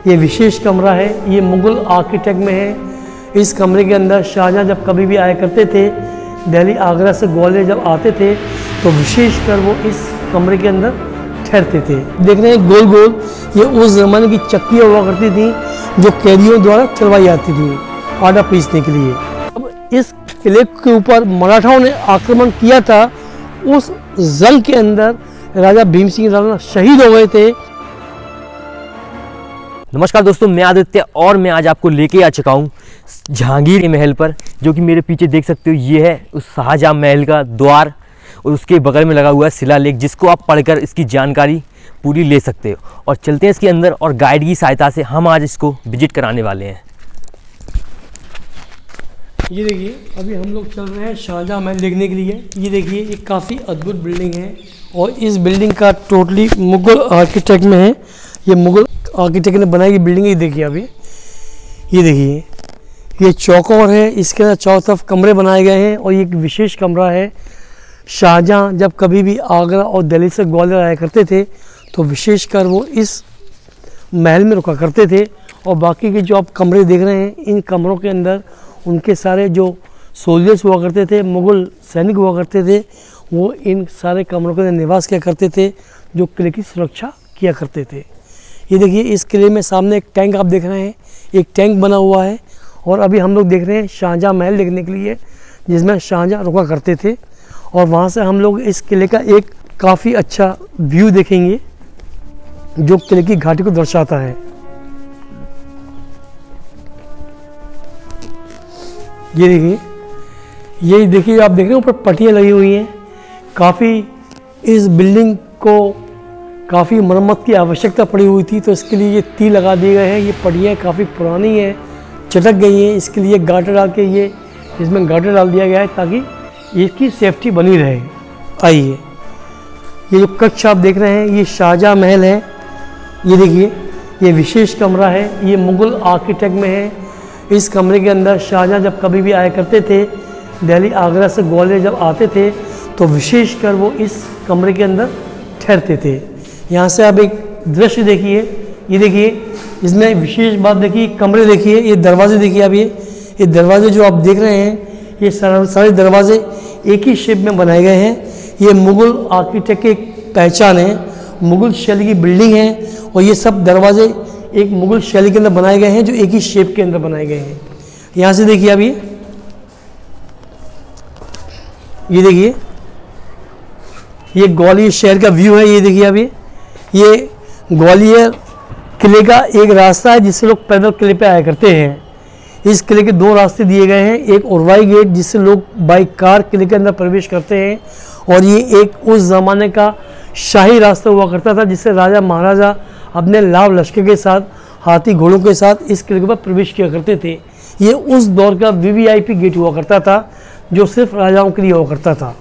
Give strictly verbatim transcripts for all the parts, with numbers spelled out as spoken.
ये विशेष कमरा है, ये मुग़ल आर्किटेक्ट में है। इस कमरे के अंदर शाहजहाँ जब कभी भी आया करते थे, दिल्ली आगरा से ग्वालियर जब आते थे तो विशेषकर वो इस कमरे के अंदर ठहरते थे। देख रहे हैं गोल गोल, ये उस ज़माने की चक्कियाँ हुआ करती थी जो कैदियों द्वारा चलवाई जाती थी आटा पीसने के लिए। अब इस किले के ऊपर मराठाओं ने आक्रमण किया था, उस जंग के अंदर राजा भीम सिंह राणा शहीद हो गए थे। नमस्कार दोस्तों, मैं आदित्य और मैं आज आपको लेके आ चुका हूँ जहांगीर महल पर, जो कि मेरे पीछे देख सकते हो। ये है उस शाहजहाँ महल का द्वार और उसके बगल में लगा हुआ है शिलालेख, जिसको आप पढ़कर इसकी जानकारी पूरी ले सकते हो। और चलते हैं इसके अंदर और गाइड की सहायता से हम आज इसको विजिट कराने वाले हैं। ये देखिए, अभी हम लोग चल रहे हैं शाहजहाँ महल देखने के लिए। ये देखिए, ये काफ़ी अद्भुत बिल्डिंग है और इस बिल्डिंग का टोटली मुग़ल आर्किटेक्ट में है। ये मुग़ल आर्किटेक्ट ने बनाई गई बिल्डिंग। ये देखिए, अभी ये देखिए, ये चौकोर है, इसके अंदर चारों तरफ कमरे बनाए गए हैं और ये एक विशेष कमरा है। शाहजहाँ जब कभी भी आगरा और दिल्ली से ग्वालियर आया करते थे तो विशेषकर वो इस महल में रुका करते थे। और बाकी के जो आप कमरे देख रहे हैं, इन कमरों के अंदर उनके सारे जो सोल्जर्स हुआ करते थे, मुग़ल सैनिक हुआ करते थे, वो इन सारे कमरों के अंदर निवास किया करते थे, जो किले की सुरक्षा किया करते थे। ये देखिए, इस किले में सामने एक टैंक आप देख रहे हैं, एक टैंक बना हुआ है। और अभी हम लोग देख रहे हैं शाहजहाँ महल देखने के लिए, जिसमें शाहजहाँ रुका करते थे। और वहाँ से हम लोग इस किले का एक काफ़ी अच्छा व्यू देखेंगे जो किले की घाटी को दर्शाता है। ये देखिए, ये देखिए, आप देख रहे हैं ऊपर पट्टियाँ लगी हुई हैं। काफ़ी इस बिल्डिंग को काफ़ी मरम्मत की आवश्यकता पड़ी हुई थी, तो इसके लिए ये तीर लगा दिए गए हैं। ये पट्टियाँ काफ़ी पुरानी हैं, चटक गई हैं, इसके लिए गाटर डाल के ये इसमें गाटर डाल दिया गया है ताकि इसकी सेफ्टी बनी रहे। आइए, ये जो कक्ष आप देख रहे हैं, ये शाहजहाँ महल है। ये देखिए, ये विशेष कमरा है, ये मुग़ल आर्किटेक्ट में है। इस कमरे के अंदर शाहजहाँ जब कभी भी आया करते थे, दिल्ली आगरा से ग्वालियर जब आते थे तो विशेषकर वो इस कमरे के अंदर ठहरते थे। यहाँ से आप एक दृश्य देखिए, ये देखिए, इसमें विशेष बात देखिए, कमरे देखिए, ये दरवाजे देखिए। आप ये ये दरवाजे जो आप देख रहे हैं, ये सारे दरवाजे एक ही शेप में बनाए गए हैं। ये मुग़ल आर्किटेक्ट की एक पहचान है, मुग़ल शैली की बिल्डिंग है और ये सब दरवाजे एक मुग़ल शैली के अंदर बनाए गए हैं, जो एक ही शेप के अंदर बनाए गए हैं। यहाँ से देखिए, आप ये ये देखिए, ये ग्वालियर शहर का व्यू है। ये देखिए, आप ये ये ग्वालियर किले का एक रास्ता है जिससे लोग पैदल किले पे आया करते हैं। इस किले के दो रास्ते दिए गए हैं, एक उर्वाई गेट जिससे लोग बाई कार किले के अंदर प्रवेश करते हैं, और ये एक उस ज़माने का शाही रास्ता हुआ करता था जिससे राजा महाराजा अपने लाभ लश्कर के साथ, हाथी घोड़ों के साथ इस किले के ऊपर प्रवेश किया करते थे। ये उस दौर का V V I P gate हुआ करता था जो सिर्फ राजाओं के लिए हुआ करता था।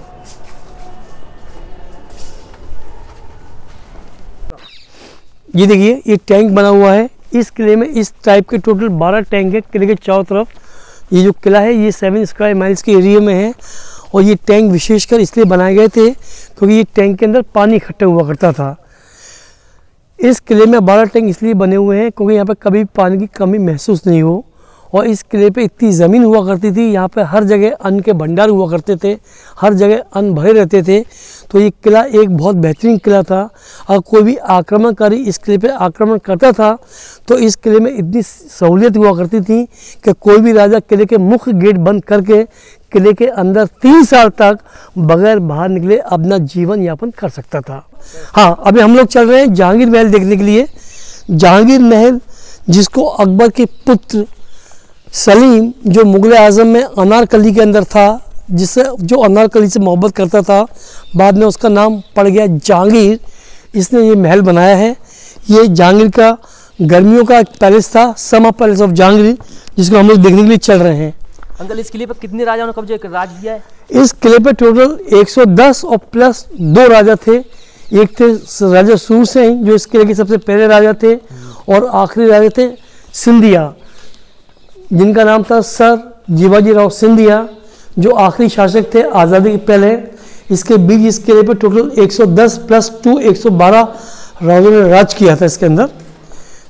ये देखिए, ये टैंक बना हुआ है इस किले में। इस टाइप के टोटल बारह टैंक है किले के चारों तरफ। ये जो किला है, ये सेवन स्क्वायर माइल्स के एरिया में है और ये टैंक विशेषकर इसलिए बनाए गए थे क्योंकि ये टैंक के अंदर पानी इकट्ठा हुआ करता था। इस किले में बारह टैंक इसलिए बने हुए हैं क्योंकि यहाँ पे कभी पानी की कमी महसूस नहीं हो। और इस किले पे इतनी ज़मीन हुआ करती थी, यहाँ पे हर जगह अन्न के भंडार हुआ करते थे, हर जगह अन्न भरे रहते थे। तो ये किला एक बहुत बेहतरीन किला था। और कोई भी आक्रमणकारी इस किले पे आक्रमण करता था तो इस किले में इतनी सहूलियत हुआ करती थी कि कोई भी राजा किले के मुख्य गेट बंद करके किले के अंदर तीन साल तक बगैर बाहर निकले अपना जीवन यापन कर सकता था। हाँ, अभी हम लोग चल रहे हैं जहांगीर महल देखने के लिए। जहांगीर महल, जिसको अकबर के पुत्र सलीम, जो मुग़ल आज़म में अनारकली के अंदर था, जिससे जो अनारकली से मोहब्बत करता था, बाद में उसका नाम पड़ गया जहांगीर, इसने ये महल बनाया है। ये जहांगीर का गर्मियों का एक पैलेस था, समर पैलेस ऑफ जहांगीर, जिसको हम लोग देखने के लिए चल रहे हैं। अंकल, इस किले पर कितने राजाओं ने कब्जे राज किया है? इस किले पे टोटल एक सौ दस और प्लस दो राजा थे। एक थे राजा सूर सिंह, जो इस किले के सबसे पहले राजा थे, और आखिरी राजा थे सिंधिया, जिनका नाम था सर जीवाजी राव सिंधिया, जो आखिरी शासक थे आज़ादी के पहले। इसके बीच इस किले पे टोटल एक सौ दस प्लस टू एक सौ बारह राजाओं ने राज किया था इसके अंदर।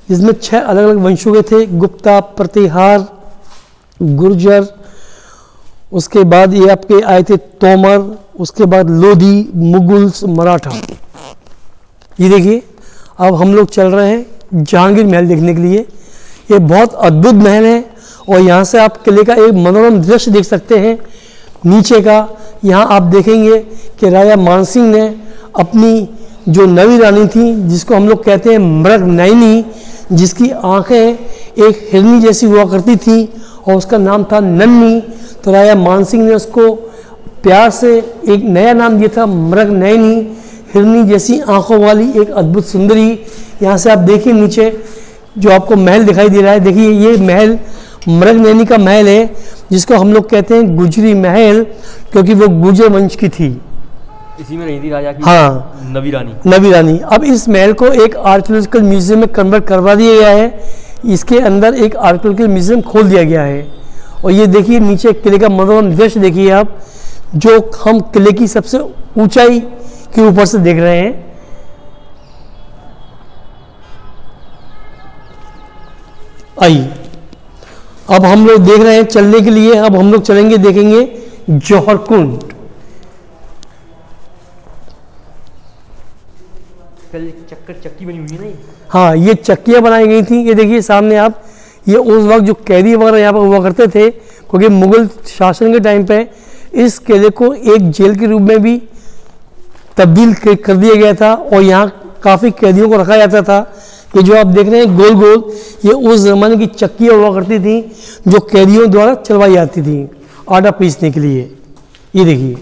जिसमें छह अलग अलग वंशों के थे, गुप्ता, प्रतिहार, गुर्जर, उसके बाद ये आपके आए थे तोमर, उसके बाद लोधी, मुगल्स, मराठा। ये देखिए अब हम लोग चल रहे हैं जहांगीर महल देखने के लिए। ये बहुत अद्भुत महल है और यहाँ से आप किले का एक मनोरम दृश्य देख सकते हैं नीचे का। यहाँ आप देखेंगे कि राजा मानसिंह ने अपनी जो नवी रानी थी, जिसको हम लोग कहते हैं मृगनयनी, जिसकी आंखें एक हिरनी जैसी हुआ करती थी और उसका नाम था नन्नी, तो राजा मानसिंह ने उसको प्यार से एक नया नाम दिया था मृगनयनी, हिरनी जैसी आंखों वाली एक अद्भुत सुंदरी। यहाँ से आप देखिए नीचे जो आपको महल दिखाई दे रहा है, देखिए ये महल मृगनयनी का महल है, जिसको हम लोग कहते हैं गुजरी महल, क्योंकि वो गुर्जर वंश की थी। इसी में रही थी राजा की हाँ नवी रानी। नवी रानी। अब इस महल को एक आर्कियोलॉजिकल म्यूजियम में कन्वर्ट करवा दिया गया है। इसके अंदर एक आर्कियोलॉजिकल म्यूजियम खोल दिया गया है। और ये देखिए नीचे किले का मनोरम दृश्य देखिए आप, जो हम किले की सबसे ऊंचाई के ऊपर से देख रहे हैं। आइए अब हम लोग देख रहे हैं चलने के लिए, अब हम लोग चलेंगे, देखेंगे जौहर कुंड। चक्कर चक्की बनी हुई है ना। हाँ, ये चक्कियाँ बनाई गई थी। ये देखिए सामने आप, ये उस वक्त जो कैदी वगैरह यहाँ पर हुआ करते थे, क्योंकि मुगल शासन के टाइम पे इस किले को एक जेल के रूप में भी तब्दील कर दिया गया था और यहाँ काफ़ी कैदियों को रखा जाता था। ये जो आप देख रहे हैं गोल गोल, ये उस ज़माने की चक्कियाँ हुआ करती थी जो कैदियों द्वारा चलवाई जाती थी आटा पीसने के लिए। ये देखिए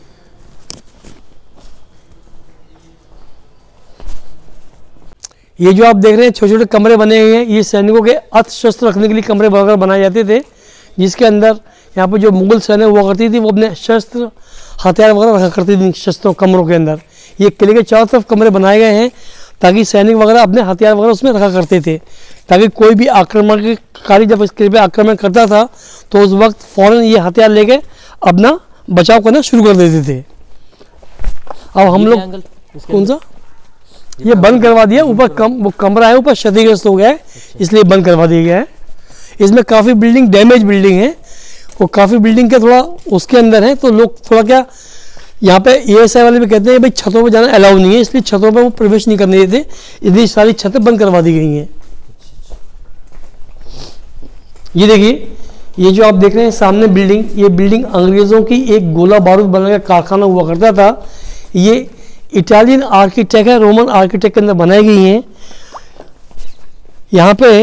ये जो आप देख रहे हैं छोटे छोटे कमरे बने हुए हैं, ये सैनिकों के अस्त्र शस्त्र रखने के लिए कमरे वगैरह बनाए जाते थे, जिसके अंदर यहाँ पर जो मुगल सैनिक हुआ करती थी वो अपने शस्त्र हथियार वगैरह रखा करती थी शस्त्रों कमरों के अंदर। ये किले के चारों तरफ कमरे बनाए गए हैं ताकि सैनिक वगैरह अपने हथियार वगैरह उसमें रखा करते थे, ताकि कोई भी आक्रमणकारी जब इस किले पे आक्रमण करता था तो उस वक्त फ़ौरन ये हथियार लेके अपना बचाव करना शुरू कर देते थे। अब हम लोग कौन सा ये बंद करवा दिया, ऊपर कम वो कमरा है ऊपर क्षतिग्रस्त हो गया है, इसलिए बंद करवा दिया गया है। इसमें काफ़ी बिल्डिंग डैमेज बिल्डिंग है और काफ़ी बिल्डिंग के थोड़ा उसके अंदर है, तो लोग थोड़ा क्या यहाँ पे ए एस आई वाले भी कहते हैं भाई छतों पे जाना अलाउ नहीं है, इसलिए छतों पे वो प्रवेश नहीं करने देते, इसलिए सारी छतें बंद करवा दी गई हैं। ये देखिए ये जो आप देख रहे हैं सामने बिल्डिंग, ये बिल्डिंग अंग्रेज़ों की एक गोला बारूद बनाने का कारखाना हुआ करता था। ये इटालियन आर्किटेक्ट है, रोमन आर्किटेक्ट के अंदर बनाई गई हैं। यहाँ पे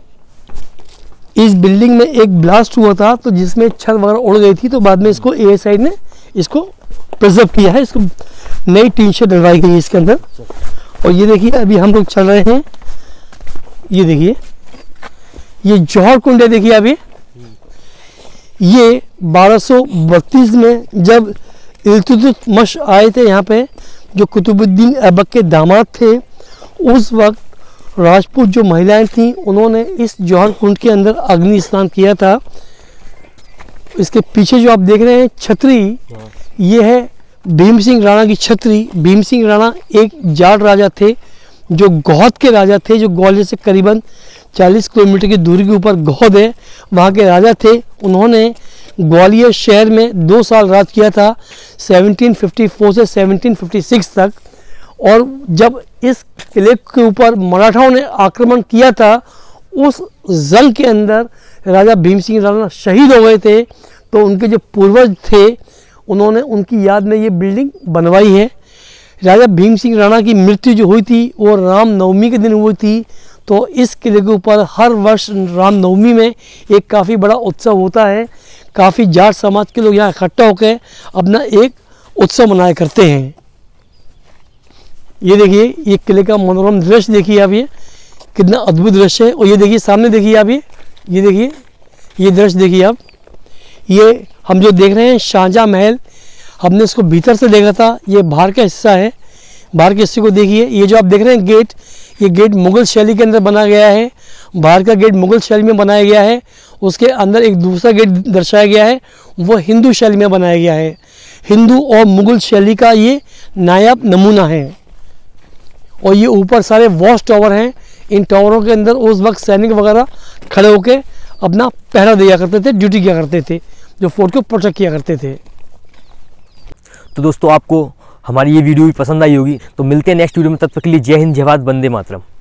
इस बिल्डिंग में एक ब्लास्ट हुआ था तो जिसमें छत वगैरह उड़ गई थी, तो बाद में इसको ए एस आई ने इसको प्रिजर्व किया है, इसको नई टीन शेड डलवाई गई है इसके अंदर। और ये देखिए अभी हम लोग चल रहे हैं, ये देखिए ये जौहर कुंड है। देखिए अभी ये बारह सौ बत्तीस में जब इल्तुतमिश आए थे यहाँ पे, जो कुतुबुद्दीन ऐबक के दामाद थे, उस वक्त राजपूत जो महिलाएं थीं उन्होंने इस जौहर कुंड के अंदर अग्नि स्नान किया था। इसके पीछे जो आप देख रहे हैं छतरी, ये है भीम सिंह राणा की छतरी। भीम सिंह राणा एक जाट राजा थे जो गौहद के राजा थे, जो ग्वालियर से करीबन चालीस किलोमीटर की दूरी के ऊपर गौहद है, वहाँ के राजा थे। उन्होंने ग्वालियर शहर में दो साल राज किया था, सत्रह सौ चौवन से सत्रह सौ छप्पन तक। और जब इस किले के ऊपर मराठाओं ने आक्रमण किया था, उस जंग के अंदर राजा भीम सिंह राणा शहीद हो गए थे, तो उनके जो पूर्वज थे उन्होंने उनकी याद में ये बिल्डिंग बनवाई है। राजा भीम सिंह राणा की मृत्यु जो हुई थी वो रामनवमी के दिन हुई थी, तो इस किले के ऊपर हर वर्ष रामनवमी में एक काफ़ी बड़ा उत्सव होता है। काफ़ी जाट समाज के लोग यहाँ इकट्ठा होकर अपना एक उत्सव मनाया करते हैं। ये देखिए ये किले का मनोरम दृश्य देखिए आप, ये कितना अद्भुत दृश्य है। और ये देखिए सामने देखिए आप, ये ये देखिए ये दृश्य देखिए आप, ये हम जो देख रहे हैं शाहजहाँ महल, हमने इसको भीतर से देखा था, ये बाहर का हिस्सा है। बाहर के हिस्से को देखिए, ये जो आप देख रहे हैं गेट, ये गेट मुग़ल शैली के अंदर बना गया है। बाहर का गेट मुग़ल शैली में बनाया गया है, उसके अंदर एक दूसरा गेट दर्शाया गया है, वो हिंदू शैली में बनाया गया है। हिंदू और मुग़ल शैली का ये नायाब नमूना है। और ये ऊपर सारे वॉच टावर हैं, इन टावरों के अंदर उस वक्त सैनिक वगैरह खड़े होकर अपना पहरा दिया करते थे, ड्यूटी किया करते थे, जो फोर्ट को प्रोटेक्ट किया करते थे। तो दोस्तों आपको हमारी ये वीडियो भी पसंद आई होगी, तो मिलते हैं नेक्स्ट वीडियो में। तब तक के लिए जय हिंद, जय भारत, वंदे मातरम।